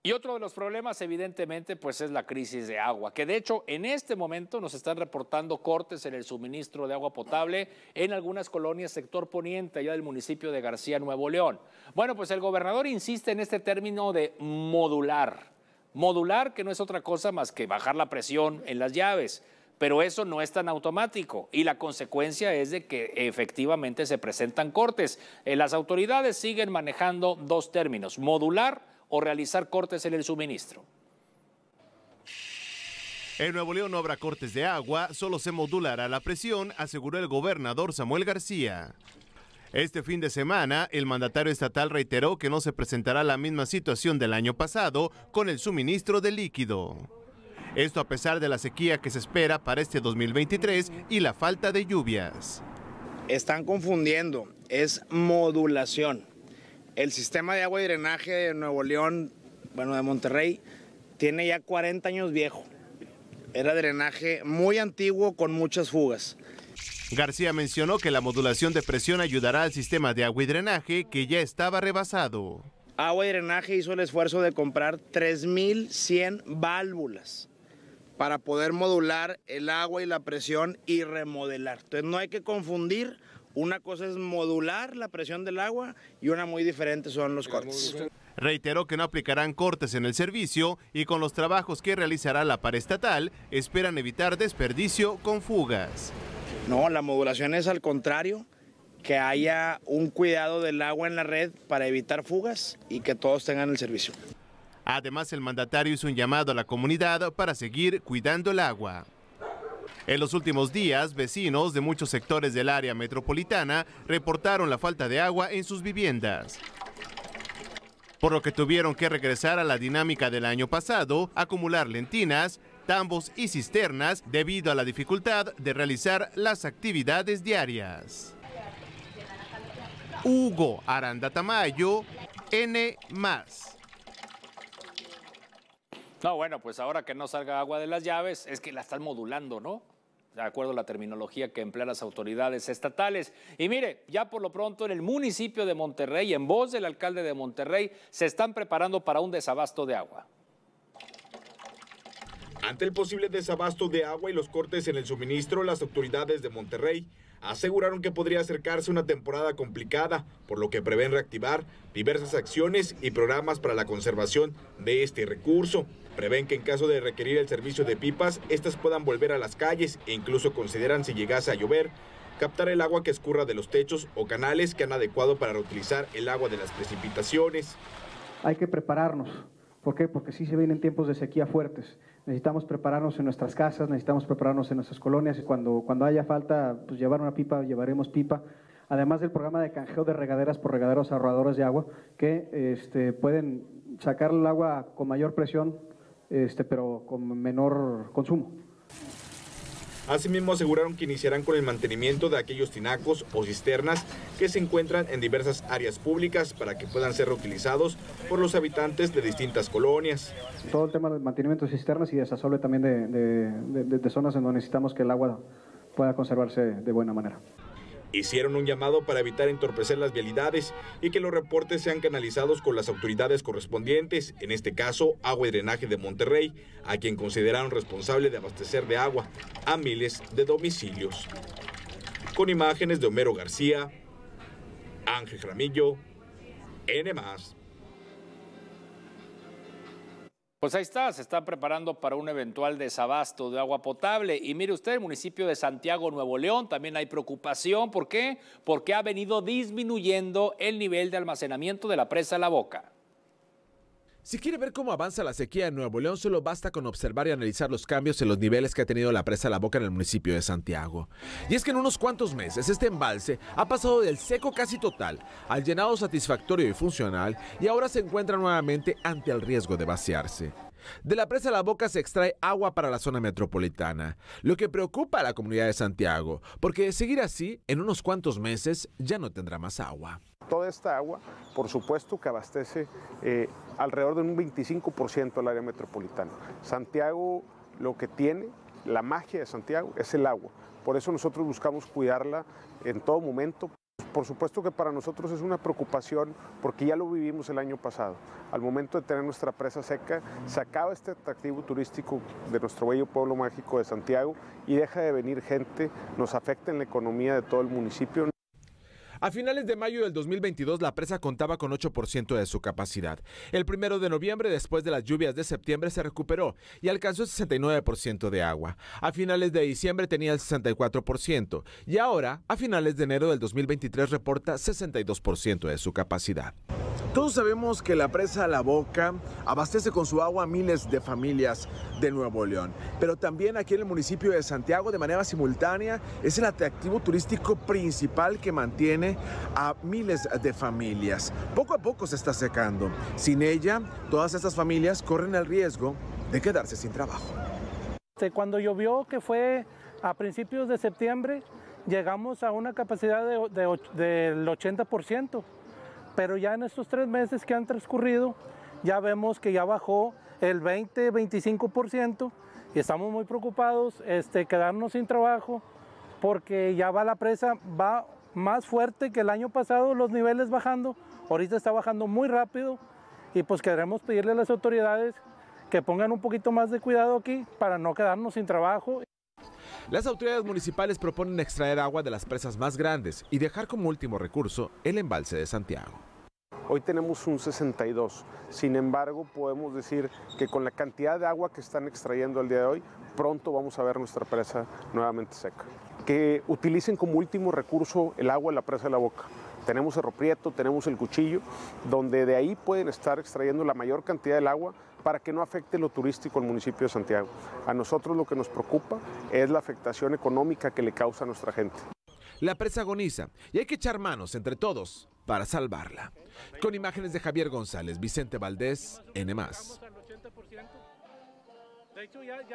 Y otro de los problemas, evidentemente, pues es la crisis de agua, que de hecho en este momento nos están reportando cortes en el suministro de agua potable en algunas colonias sector poniente, allá del municipio de García, Nuevo León. Bueno, pues el gobernador insiste en este término de modular. Modular, que no es otra cosa más que bajar la presión en las llaves. Pero eso no es tan automático y la consecuencia es de que efectivamente se presentan cortes. Las autoridades siguen manejando dos términos, modular o realizar cortes en el suministro. En Nuevo León no habrá cortes de agua, solo se modulará la presión, aseguró el gobernador Samuel García. Este fin de semana, el mandatario estatal reiteró que no se presentará la misma situación del año pasado con el suministro de líquido. Esto a pesar de la sequía que se espera para este 2023 y la falta de lluvias. Están confundiendo, es modulación. El sistema de agua y drenaje de Nuevo León, bueno, de Monterrey, tiene ya 40 años viejo. Era drenaje muy antiguo con muchas fugas. García mencionó que la modulación de presión ayudará al sistema de agua y drenaje que ya estaba rebasado. Agua y drenaje hizo el esfuerzo de comprar 3,100 válvulas para poder modular el agua y la presión y remodelar. Entonces no hay que confundir, una cosa es modular la presión del agua y una muy diferente son los cortes. Reiteró que no aplicarán cortes en el servicio y con los trabajos que realizará la paraestatal esperan evitar desperdicio con fugas. No, la modulación es al contrario, que haya un cuidado del agua en la red para evitar fugas y que todos tengan el servicio. Además, el mandatario hizo un llamado a la comunidad para seguir cuidando el agua. En los últimos días, vecinos de muchos sectores del área metropolitana reportaron la falta de agua en sus viviendas, por lo que tuvieron que regresar a la dinámica del año pasado, acumular lentinas, tambos y cisternas debido a la dificultad de realizar las actividades diarias. Hugo Aranda Tamayo, N+. No, bueno, pues ahora que no salga agua de las llaves, es que la están modulando, ¿no? De acuerdo a la terminología que emplean las autoridades estatales. Y mire, ya por lo pronto en el municipio de Monterrey, en voz del alcalde de Monterrey, se están preparando para un desabasto de agua. Ante el posible desabasto de agua y los cortes en el suministro, las autoridades de Monterrey aseguraron que podría acercarse una temporada complicada, por lo que prevén reactivar diversas acciones y programas para la conservación de este recurso. Prevén que en caso de requerir el servicio de pipas, estas puedan volver a las calles e incluso consideran, si llegase a llover, captar el agua que escurra de los techos o canales que han adecuado para reutilizar el agua de las precipitaciones. Hay que prepararnos. ¿Por qué? Porque sí se vienen tiempos de sequía fuertes. Necesitamos prepararnos en nuestras casas, necesitamos prepararnos en nuestras colonias y cuando haya falta, pues llevar una pipa, llevaremos pipa. Además del programa de canjeo de regaderas por regaderos ahorradores de agua, que pueden sacar el agua con mayor presión, pero con menor consumo. Asimismo, aseguraron que iniciarán con el mantenimiento de aquellos tinacos o cisternas que se encuentran en diversas áreas públicas para que puedan ser reutilizados por los habitantes de distintas colonias. Todo el tema del mantenimiento de cisternas y desasolve también de zonas en donde necesitamos que el agua pueda conservarse de buena manera. Hicieron un llamado para evitar entorpecer las vialidades y que los reportes sean canalizados con las autoridades correspondientes, en este caso Agua y Drenaje de Monterrey, a quien consideraron responsable de abastecer de agua a miles de domicilios. Con imágenes de Homero García, Ángel Jaramillo, N+. Pues ahí está, se están preparando para un eventual desabasto de agua potable. Y mire usted, el municipio de Santiago, Nuevo León, también hay preocupación. ¿Por qué? Porque ha venido disminuyendo el nivel de almacenamiento de la presa La Boca. Si quiere ver cómo avanza la sequía en Nuevo León, solo basta con observar y analizar los cambios en los niveles que ha tenido la presa La Boca en el municipio de Santiago. Y es que en unos cuantos meses este embalse ha pasado del seco casi total al llenado satisfactorio y funcional y ahora se encuentra nuevamente ante el riesgo de vaciarse. De la presa La Boca se extrae agua para la zona metropolitana, lo que preocupa a la comunidad de Santiago, porque de seguir así, en unos cuantos meses ya no tendrá más agua. Toda esta agua, por supuesto que abastece alrededor de un 25% al área metropolitana. Santiago, lo que tiene, la magia de Santiago, es el agua. Por eso nosotros buscamos cuidarla en todo momento. por supuesto que para nosotros es una preocupación porque ya lo vivimos el año pasado. Al momento de tener nuestra presa seca, se acaba este atractivo turístico de nuestro bello pueblo mágico de Santiago y deja de venir gente, nos afecta en la economía de todo el municipio. A finales de mayo del 2022, la presa contaba con 8% de su capacidad. El 1 de noviembre, después de las lluvias de septiembre, se recuperó y alcanzó el 69% de agua. A finales de diciembre tenía el 64% y ahora, a finales de enero del 2023, reporta 62% de su capacidad. Todos sabemos que la presa La Boca abastece con su agua a miles de familias de Nuevo León, pero también aquí en el municipio de Santiago, de manera simultánea, es el atractivo turístico principal que mantiene a miles de familias. Poco a poco se está secando. Sin ella, todas estas familias corren el riesgo de quedarse sin trabajo. Cuando llovió, que fue a principios de septiembre, llegamos a una capacidad del 80%. Pero ya en estos 3 meses que han transcurrido, ya vemos que ya bajó el 20-25% y estamos muy preocupados quedarnos sin trabajo porque ya va la presa, va más fuerte que el año pasado, los niveles bajando, ahorita está bajando muy rápido y pues queremos pedirle a las autoridades que pongan un poquito más de cuidado aquí para no quedarnos sin trabajo. Las autoridades municipales proponen extraer agua de las presas más grandes y dejar como último recurso el embalse de Santiago. Hoy tenemos un 62, sin embargo podemos decir que con la cantidad de agua que están extrayendo al día de hoy, pronto vamos a ver nuestra presa nuevamente seca. Que utilicen como último recurso el agua de la presa de La Boca. Tenemos Cerro Prieto, tenemos el Cuchillo, donde de ahí pueden estar extrayendo la mayor cantidad del agua para que no afecte lo turístico al municipio de Santiago. A nosotros lo que nos preocupa es la afectación económica que le causa a nuestra gente. La presa agoniza y hay que echar manos entre todos para salvarla. Con imágenes de Javier González, Vicente Valdés, N+.